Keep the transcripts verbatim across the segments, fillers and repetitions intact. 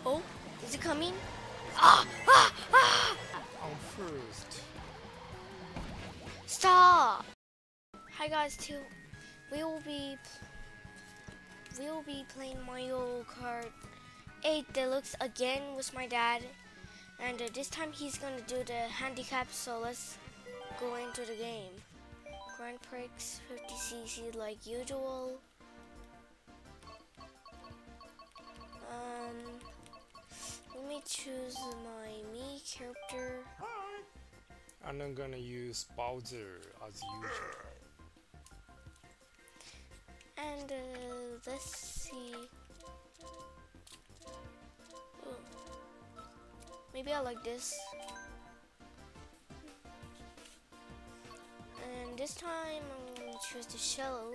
Oh, is it coming? Ah! Ah! Ah! I'm first. Stop! Hi guys, too. We will be we will be playing Mario Kart eight Deluxe again with my dad, and uh, this time he's gonna do the handicap. So let's go into the game. Grand Prix fifty c c like usual. Um, let me choose my me character. And I'm gonna use Bowser as usual. And uh, let's see. Oh. Maybe I like this. And this time I'm going to choose the shell.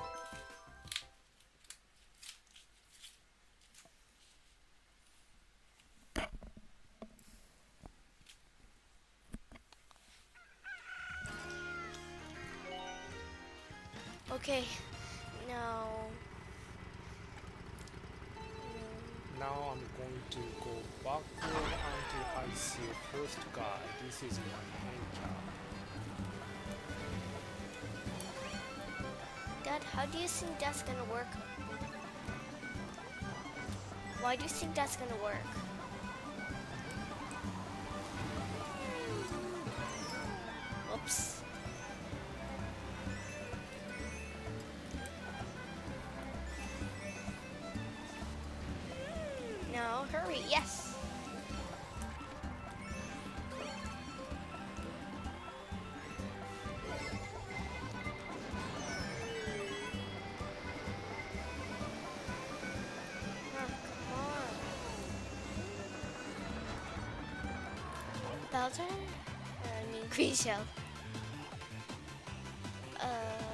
Okay, now. Now I'm going to go backward until I see the first guy. This is my handicap. Dad, how do you think that's gonna work? Why do you think that's gonna work? Oops. No, hurry, yes. Bowser? I mean Green Shell. Uh,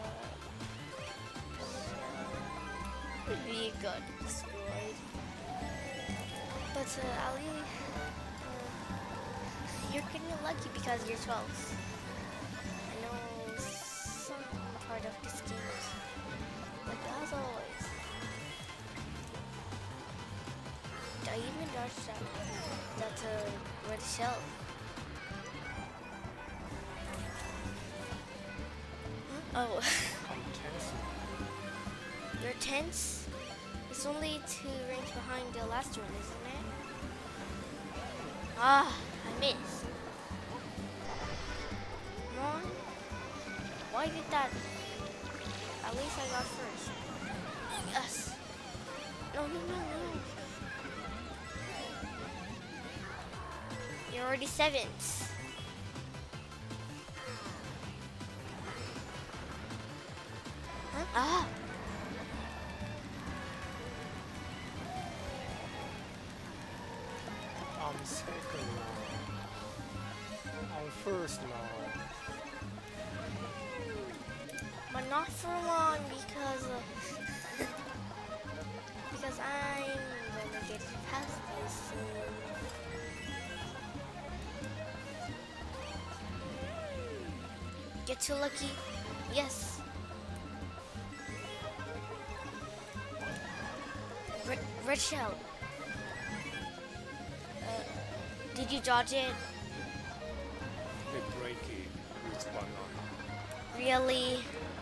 we got destroyed. But uh, Ali, uh, you're getting lucky because you're twelve. I know some part of this game, but as always, I even dodged that, that uh, red shell. Oh. I'm tense. You're tense? It's only two ranks behind the last one, isn't it? Ah, I missed. Come on. Why did that? At least I got first. Yes. No, no, no, no. You're already seventh. Huh? Ah. I'm second now. I'm first now. But not for long because uh, because I'm gonna get past this soon. Get too lucky. Yes. Red, red shell. Uh, did you dodge it? They break it with banana. Really?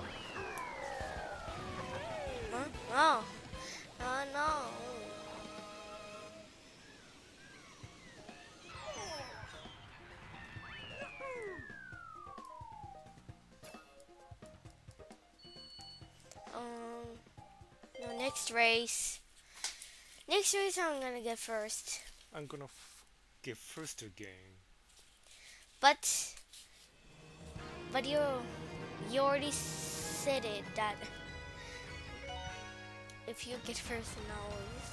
Huh? Oh. Oh no. Um, no, next race. Next race I'm gonna get first. I'm gonna f get first again. But, but you, you already said it that if you get first and always.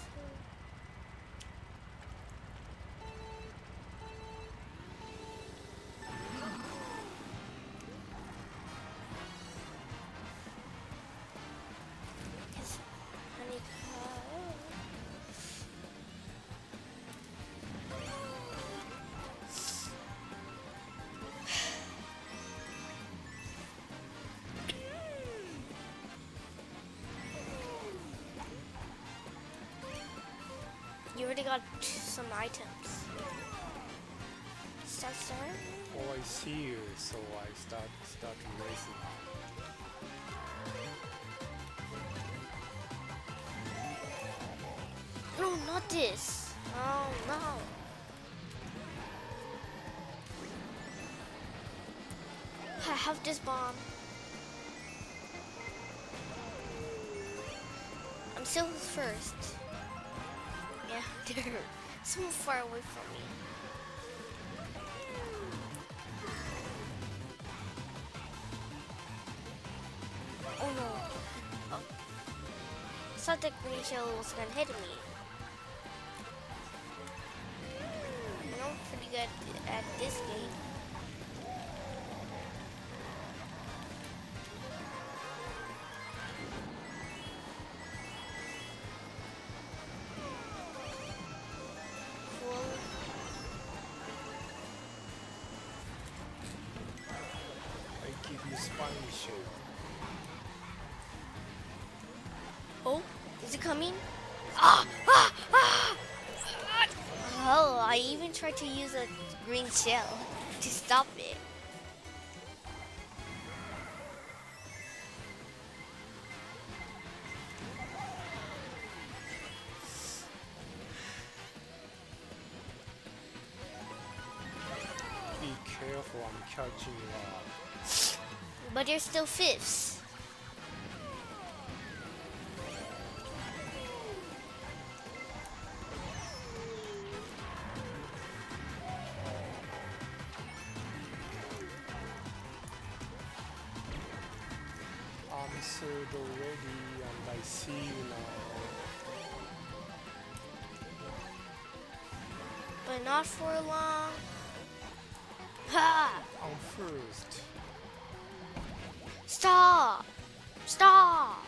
You already got some items. Start, start. Oh, I see you. So I start start racing. No, not this. Oh no. I have this bomb. I'm still first. Yeah, they're so far away from me. Oh no. Oh. I thought the green shell was gonna hit me. I'm pretty good at this game. Cool. I give you spiny shell. Oh, is it coming? Ah, ah, ah, ah. Oh, I even tried to use a green shell to stop it. Be careful, I'm catching you up. But you're still fifth. I'm third already, and I see you now. But not for long. Ha! I'm first. Stop! Stop!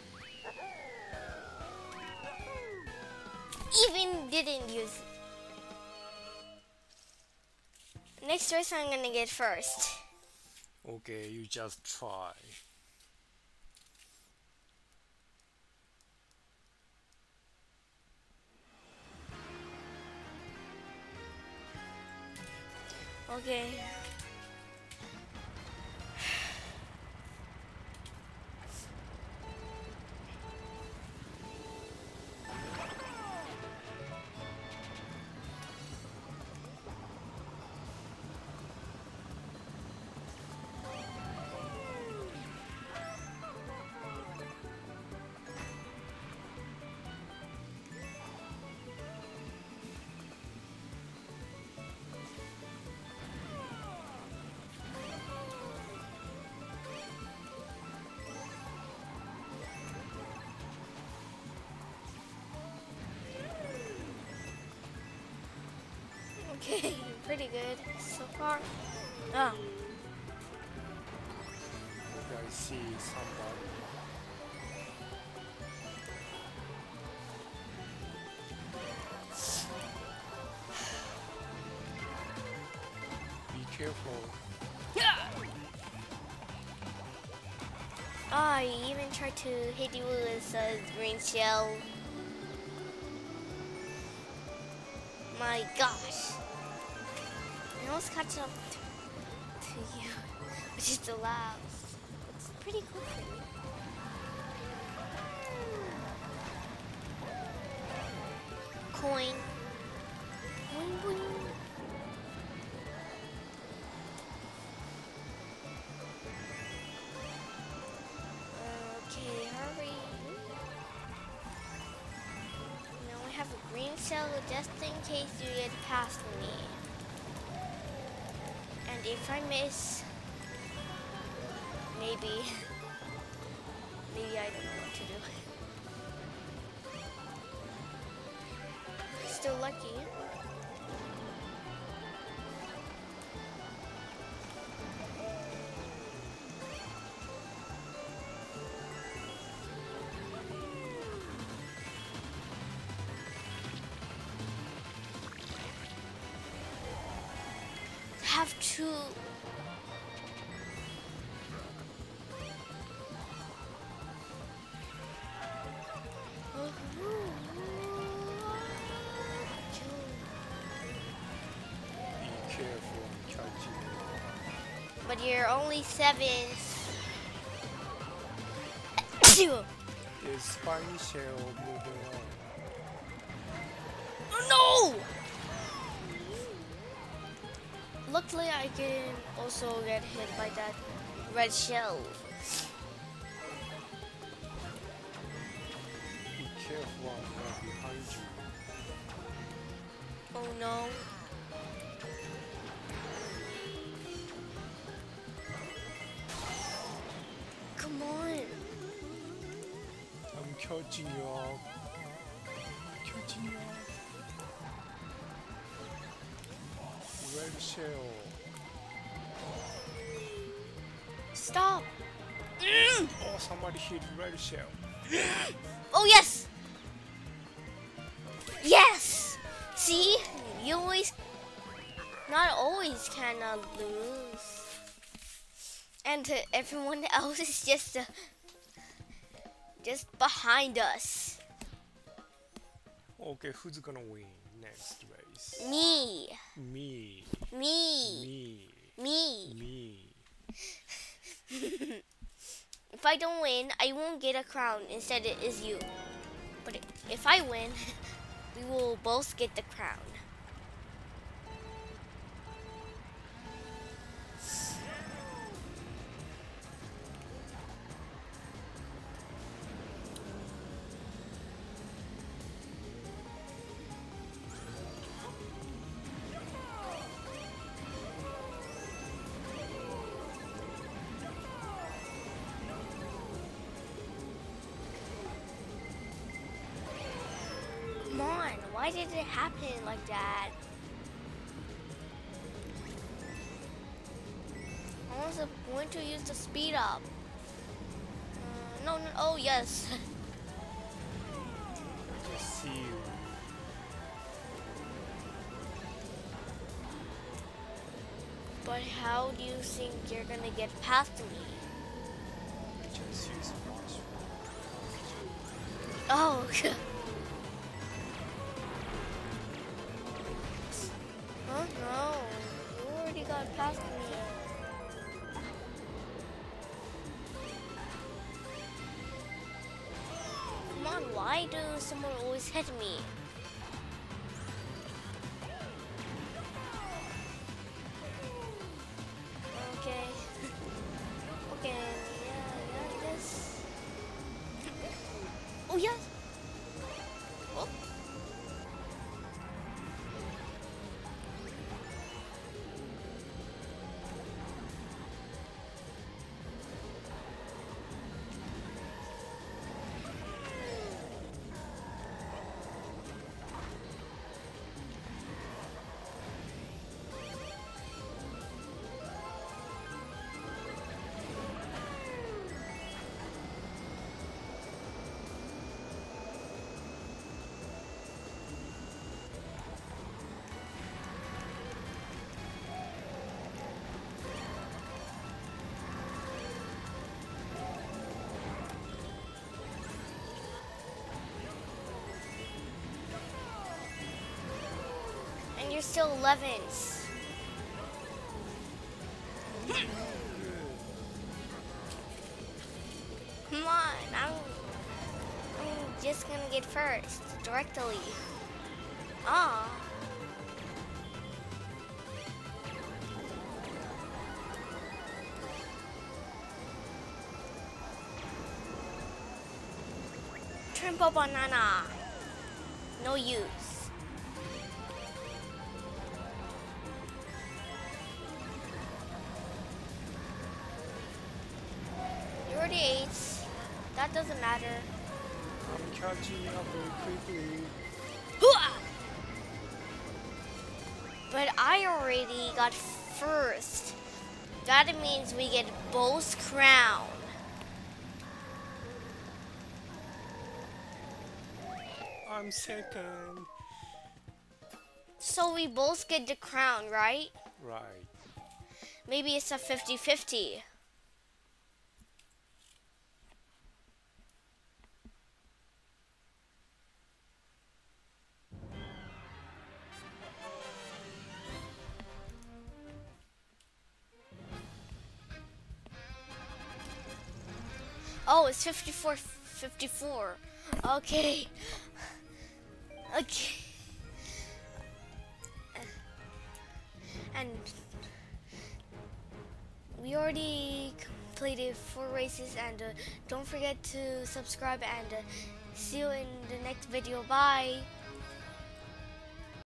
Even didn't use it. Next race I'm gonna get first. Okay, you just try. Okay. Okay, pretty good so far. Oh. Okay, I see somebody. Be careful. Oh, I even tried to hit you with a green shell. My gosh. I almost caught up to, to you, which is the last. It's pretty cool for me. Coin. Boing, boing. Okay, hurry. Now I have a green shell just in case you get past me. And if I miss, maybe, maybe I don't know what to do. Still lucky. Have to. But you're only seventh. Is Spiny Shell moving on? Oh no! Luckily, I can also get hit by that red shell. Be careful, I'm right behind you. Oh no. Come on. I'm catching you up. Catching you up. Red shell. Stop. Mm. Oh, somebody hit red shell. Oh yes. Yes. See, you always, not always can uh, lose. And uh, everyone else is just, uh, just behind us. Okay, who's gonna win next race? Me. Me. Me. Me. Me. Me. If I don't win, I won't get a crown. Instead, it is you. But if I win, we will both get the crown. Come on, why did it happen like that? I was going to use the speed up. Uh, no, no, oh yes. I just see you. But how do you think you're gonna get past me? Just use watch. Oh. Oh no, you already got past me. Come on, why do someone always hit me? Okay. Okay, yeah, yeah, this. Oh yes. Oh. And you're still elevens. Come on, I'm, I'm just gonna get first, directly. Ah. Trimble banana. No use. You're already eighth. That doesn't matter. I'm catching up very quickly. But I already got first. That means we get both crown. I'm second. So we both get the crown, right? Right. Maybe it's a fifty fifty. Oh, it's fifty-four fifty-four. Okay. Okay. And we already completed four races, and uh, don't forget to subscribe, and uh, see you in the next video. Bye.